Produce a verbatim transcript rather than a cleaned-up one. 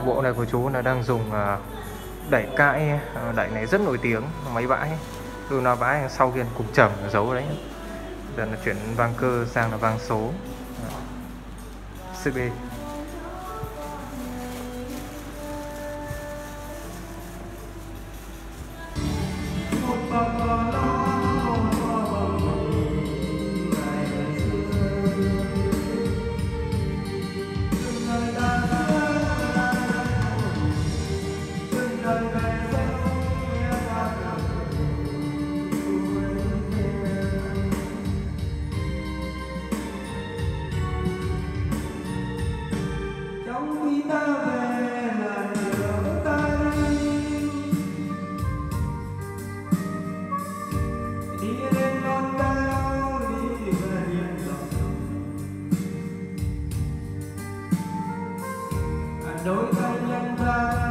bộ này của chú là đang dùng uh, đẩy cãi. uh, Đẩy này rất nổi tiếng máy vãi. Luna vãi sau kia cục trầm giấu đấy. Giờ là chuyển vang cơ sang là vang số xê bê. Đôi tay nhân ta